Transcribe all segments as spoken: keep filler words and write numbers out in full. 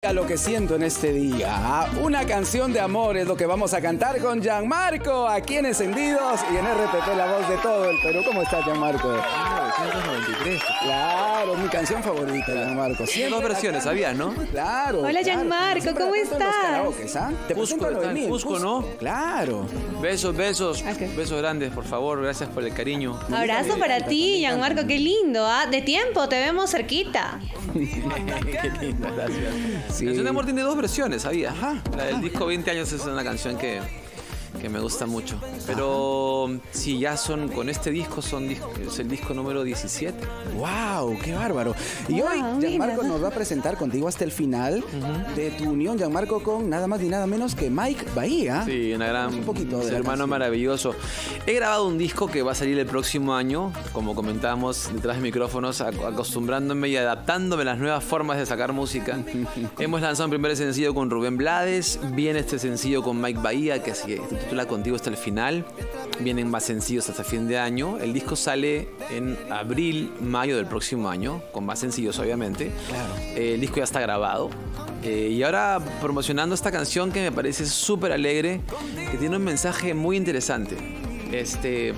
Mira lo que siento en este día. Una canción de amor es lo que vamos a cantar con Gianmarco, aquí en Encendidos y en R P P, la voz de todo el Perú. ¿Cómo estás, Gianmarco? mil novecientos noventa y tres. Claro, mi canción favorita, Gianmarco. Tiene dos versiones, ¿sabías, no? Claro. Hola, claro. Gianmarco, Siempre ¿cómo la canto en los estás? karaokes, ¿ah? Te Cusco, presento a está en Noemí, Cusco, ¿no? Claro. Besos, besos, Ok. besos grandes, por favor. Gracias por el cariño. Abrazo para ti, Gianmarco, qué lindo, ¿ah? De tiempo, te vemos cerquita. Qué lindo, gracias. Sí. Canción de amor tiene dos versiones, ¿sabías? Ajá. La del disco veinte años es una canción que, que me gusta mucho. Pero sí, ya son, con este disco son dis- es el disco número diecisiete. ¡Wow! ¡Qué bárbaro! Y Wow, hoy mira. Gianmarco nos va a presentar contigo hasta el final de tu unión, Gianmarco, con nada más ni nada menos que Mike Bahía. Sí, una gran Un poquito de ser la humano canción. maravilloso. He grabado un disco que va a salir el próximo año, como comentábamos detrás de micrófonos, ac- acostumbrándome y adaptándome a las nuevas formas de sacar música. Hemos lanzado un primer sencillo con Rubén Blades, viene este sencillo con Mike Bahía, que se titula Contigo hasta el final. Vienen más sencillos hasta fin de año. El disco sale en abril, mayo del próximo año, con más sencillos obviamente. Claro. Eh, el disco ya está grabado. Eh, y ahora promocionando esta canción que me parece súper alegre, que tiene un mensaje muy interesante. Este,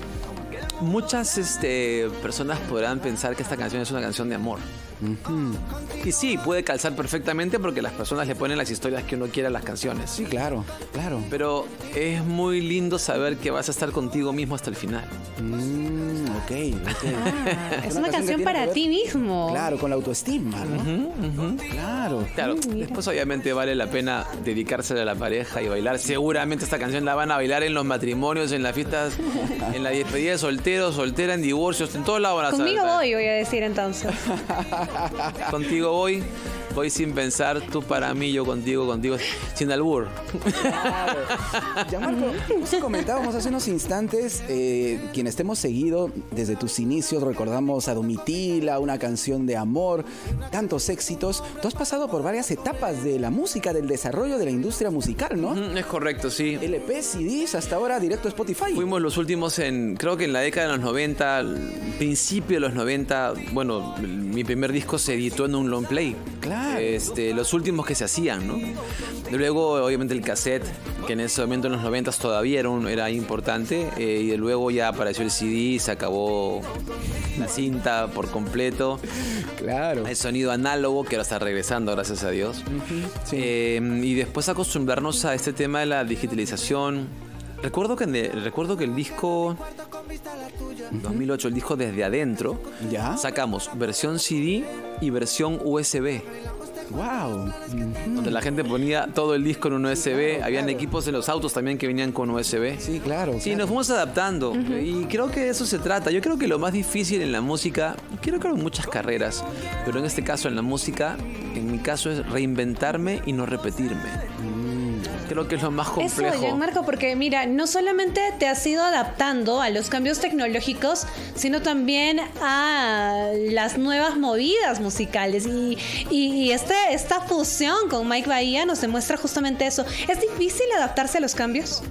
muchas este, personas podrán pensar que esta canción es una canción de amor. Y sí, puede calzar perfectamente porque las personas le ponen las historias que uno quiera a las canciones. Sí, claro, claro. Pero es muy lindo saber que vas a estar contigo mismo hasta el final. Mm, ok, ok. Ah, es una que canción tiene que para ver, ti mismo. Claro, con la autoestima, ¿no? Claro. Claro, después obviamente vale la pena dedicársela a la pareja y bailar. Seguramente esta canción la van a bailar en los matrimonios, en las fiestas, en la despedida de solteros, soltera, en divorcios, en todos lados van a Conmigo saber. voy, voy a decir entonces. Contigo voy, voy sin pensar, tú para mí, yo contigo, contigo, sin albur. Claro. Gianmarco, justo comentábamos hace unos instantes, eh, quienes te hemos seguido desde tus inicios, recordamos a Domitila, una canción de amor, tantos éxitos. Tú has pasado por varias etapas de la música, del desarrollo de la industria musical, ¿no? Mm, Es correcto, sí. L P, C Ds, hasta ahora directo a Spotify. Fuimos los últimos en, creo que en la década de los noventa, al principio de los noventa, bueno, mi primer disco se editó en un long play. Claro. Este, los últimos que se hacían, ¿no? Luego, obviamente, el cassette, que en ese momento en los noventas todavía era, un- era importante, eh, y de luego ya apareció el C D, se acabó la cinta por completo. Claro. El sonido análogo, que ahora está regresando, gracias a Dios. Sí. Eh, y después acostumbrarnos a este tema de la digitalización. Recuerdo que, en el- recuerdo que el disco dos mil ocho, el disco Desde Adentro, ¿Ya? sacamos versión C D y versión U S B. Wow. Donde la gente ponía todo el disco en un U S B. Habían equipos en los autos también que venían con U S B. Sí, claro. Sí, claro. nos fuimos adaptando y creo que de eso se trata. Yo creo que lo más difícil en la música, creo que en muchas carreras, pero en este caso en la música, en mi caso es reinventarme y no repetirme. Creo que es lo más complejo. Eso, Gianmarco, porque mira, no solamente te has ido adaptando a los cambios tecnológicos, sino también a las nuevas movidas musicales. Y, y, y este, esta fusión con Mike Bahía nos demuestra justamente eso. ¿Es difícil adaptarse a los cambios?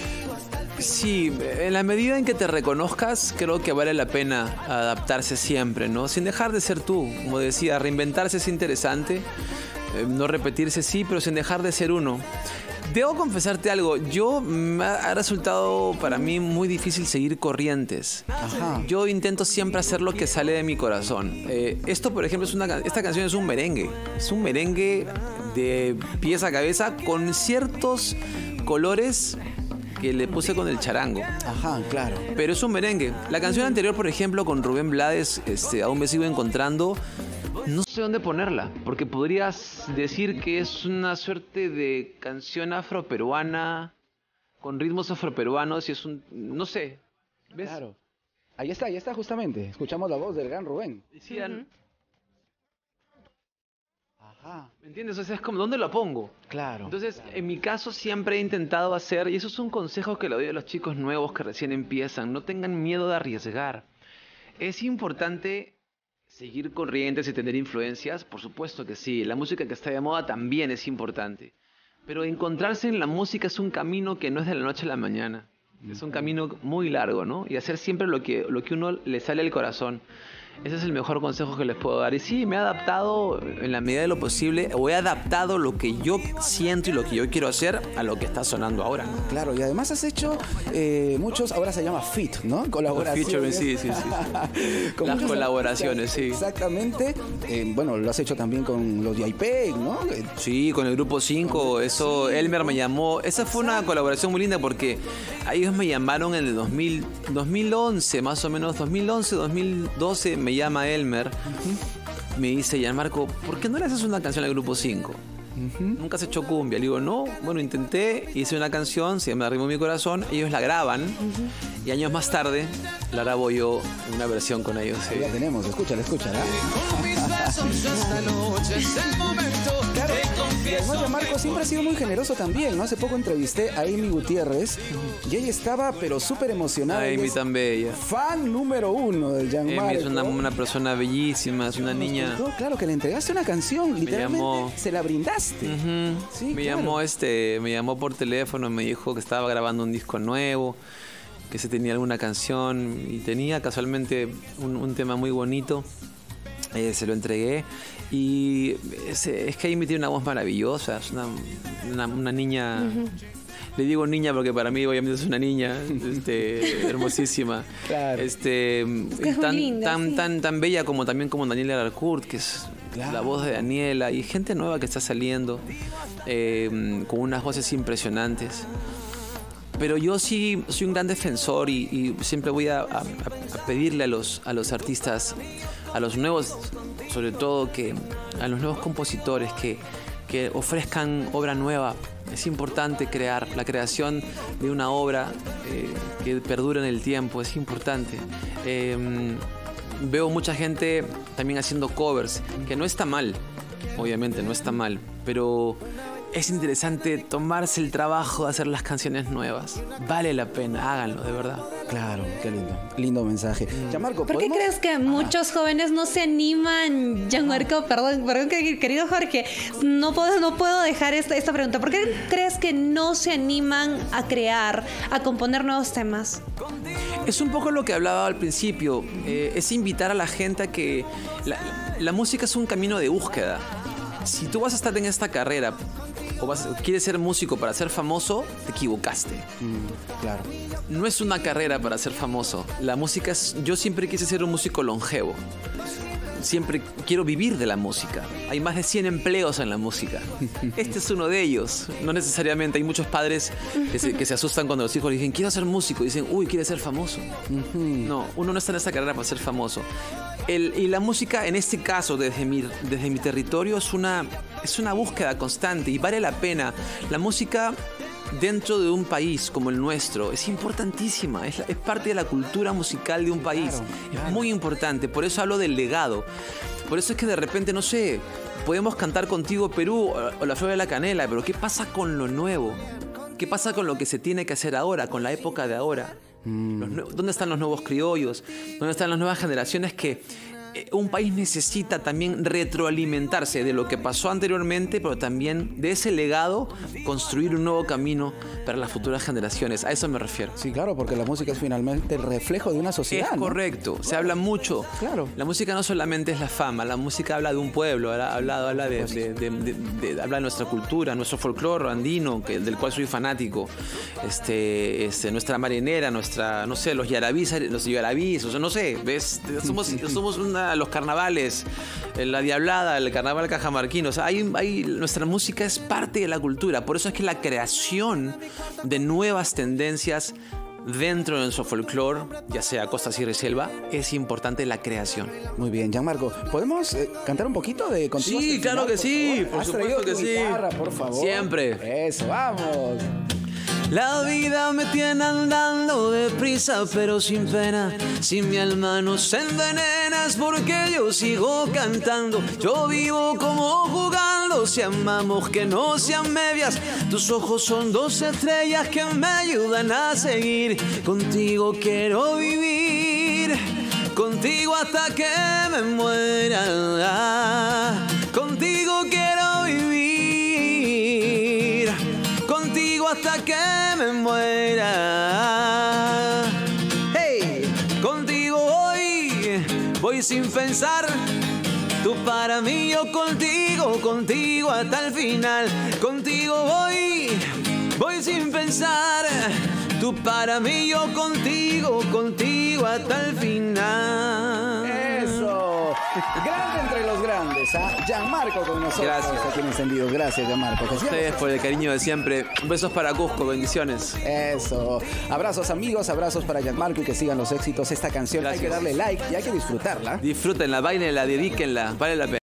Sí, en la medida en que te reconozcas, creo que vale la pena adaptarse siempre, ¿no? Sin dejar de ser tú. Como decía, reinventarse es interesante, eh, no repetirse sí, pero sin dejar de ser uno. Debo confesarte algo, yo me ha ha resultado para mí muy difícil seguir corrientes. Ajá. Yo intento siempre hacer lo que sale de mi corazón. Eh, esto, por ejemplo, es una, can- esta canción es un merengue. Es un merengue de pies a cabeza con ciertos colores que le puse con el charango. Ajá, claro. Pero es un merengue. La canción anterior, por ejemplo, con Rubén Blades, este, aún me sigo encontrando. No sé dónde ponerla, porque podrías decir que es una suerte de canción afroperuana con ritmos afroperuanos y es un... no sé. ¿Ves? Claro. Ahí está, ahí está justamente. Escuchamos la voz del gran Rubén. Decían, Ajá. ¿me entiendes? O sea, es como, ¿dónde lo pongo? Claro. Entonces, en mi caso siempre he intentado hacer, y eso es un consejo que le doy a los chicos nuevos que recién empiezan, no tengan miedo de arriesgar. Es importante seguir corrientes y tener influencias, por supuesto que sí. La música que está de moda también es importante. Pero encontrarse en la música es un camino que no es de la noche a la mañana. Es un camino muy largo, ¿no? Y hacer siempre lo que, lo que uno le sale al corazón. Ese es el mejor consejo que les puedo dar. Y sí, me he adaptado en la medida de lo posible, o he adaptado lo que yo siento y lo que yo quiero hacer a lo que está sonando ahora, ¿no? Claro, y además has hecho eh, muchos, ahora se llama fit, ¿no? Colaboraciones. Featuring, sí, sí, sí. Con las colaboraciones, sí. Exactamente. Eh, bueno, lo has hecho también con los J P E G, ¿no? Sí, con el grupo cinco. Eso, Elmer me llamó. Esa fue una colaboración muy linda porque ellos me llamaron en el dos mil, dos mil once, más o menos, dos mil once, dos mil doce, me llama Elmer. Uh-huh. Me dice, Gianmarco, ¿por qué no le haces una canción al grupo cinco? Uh-huh. Nunca has hecho cumbia. Le digo, no, bueno, intenté, hice una canción, se llama Arrimó mi corazón, ellos la graban, uh-huh. y años más tarde la grabo yo en una versión con ellos. Sí. Ahí la tenemos, escúchala, escúchala. Claro, y además Gianmarco siempre ha sido muy generoso también, ¿no? Hace poco entrevisté a Amy Gutiérrez y ella estaba pero súper emocionada. Amy tan bella. Fan número uno de Gianmarco. Amy es una, una persona bellísima, es una niña. Contó, claro, que le entregaste una canción, literalmente llamó, se la brindaste. Uh-huh. Sí, me claro. llamó este, me llamó por teléfono, me dijo que estaba grabando un disco nuevo, que se tenía alguna canción y tenía casualmente un, un tema muy bonito. Eh, se lo entregué y es, es que Amy tiene una voz maravillosa, es una, una, una niña, uh-huh. le digo niña porque para mí obviamente es una niña este, hermosísima, claro. este, es tan, linda, tan, sí. tan, tan bella como también como Daniela Arcourt, que es claro. la voz de Daniela, y gente nueva que está saliendo eh, con unas voces impresionantes. Pero yo sí soy un gran defensor y, y siempre voy a, a, a pedirle a los, a los artistas, a los nuevos, sobre todo que a los nuevos compositores que, que ofrezcan obra nueva. Es importante crear, la creación de una obra eh, que perdure en el tiempo, es importante. Eh, veo mucha gente también haciendo covers, que no está mal, obviamente no está mal, pero es interesante tomarse el trabajo de hacer las canciones nuevas. Vale la pena, háganlo, de verdad. Claro, qué lindo. Lindo mensaje. Mm. Gianmarco, ¿por qué crees que ah. muchos jóvenes no se animan? Gianmarco, perdón, perdón, querido Jorge, no puedo, no puedo dejar esta, esta pregunta. ¿Por qué crees que no se animan a crear, a componer nuevos temas? Es un poco lo que hablaba al principio. Eh, es invitar a la gente a que... La, la música es un camino de búsqueda. Si tú vas a estar en esta carrera o vas, quieres ser músico para ser famoso, te equivocaste. Mm, claro. No es una carrera para ser famoso. La música es... Yo siempre quise ser un músico longevo. Siempre quiero vivir de la música. Hay más de cien empleos en la música. Este es uno de ellos. No necesariamente. Hay muchos padres que se, que se asustan cuando los hijos le dicen, quiero ser músico. Y dicen, uy, ¿quieres ser famoso? Uh-huh. No, uno no está en esta carrera para ser famoso. El, y la música, en este caso, desde mi, desde mi territorio, es una, es una búsqueda constante y vale la pena. La música dentro de un país como el nuestro es importantísima, es, es parte de la cultura musical de un país. Claro, claro. Es muy importante, por eso hablo del legado. Por eso es que de repente, no sé, podemos cantar Contigo Perú o, o La Flor de la Canela, pero ¿qué pasa con lo nuevo? ¿Qué pasa con lo que se tiene que hacer ahora, con la época de ahora? Los, ¿dónde están los nuevos criollos? ¿Dónde están las nuevas generaciones que eh, un país necesita también retroalimentarse de lo que pasó anteriormente, pero también de ese legado construir un nuevo camino para las futuras generaciones? A eso me refiero. Sí, claro, porque la música es finalmente el reflejo de una sociedad. Es correcto, ¿no? Se claro. habla mucho. Claro. La música no solamente es la fama, la música habla de un pueblo, habla, habla, habla, de, de, de, de, de, de, habla de nuestra cultura, nuestro folclore andino, que, del cual soy fanático, este, este, nuestra marinera, nuestra, no sé, los yarabís, los yarabís, o sea, no sé, ¿ves? Somos, somos una, los carnavales, la diablada, el carnaval cajamarquino, o sea, hay, hay, nuestra música es parte de la cultura, por eso es que la creación de nuevas tendencias dentro de nuestro folclore, ya sea costa, sierra y selva, es importante la creación. Muy bien, Gianmarco, ¿podemos eh, cantar un poquito de Contigo? Sí, claro que sí, por supuesto que sí. Guitarra, por favor. Siempre. Eso, vamos. La vida me tiene andando deprisa, pero sin pena. Si mi alma no se envenena es porque yo sigo cantando. Yo vivo como jugando, si amamos que no sean medias. Tus ojos son dos estrellas que me ayudan a seguir. Contigo quiero vivir, contigo hasta que me muera. Contigo quiero vivir, contigo hasta que me muera. Hey, contigo hoy voy voy sin pensar. Tú para mí, yo contigo, contigo hasta el final. Contigo voy, voy sin pensar. Tú para mí, yo contigo, contigo hasta el final. Eso. Grande entre los grandes, ¿ah? Gianmarco con nosotros. Gracias. Aquí en Encendido. Gracias, Gianmarco. A ustedes por el cariño de siempre. Besos para Cusco, bendiciones. Eso. Abrazos, amigos, abrazos para Gianmarco y que sigan los éxitos. Esta canción Gracias. hay que darle like y hay que disfrutarla. Disfrútenla, bailenla, dedíquenla. Vale la pena.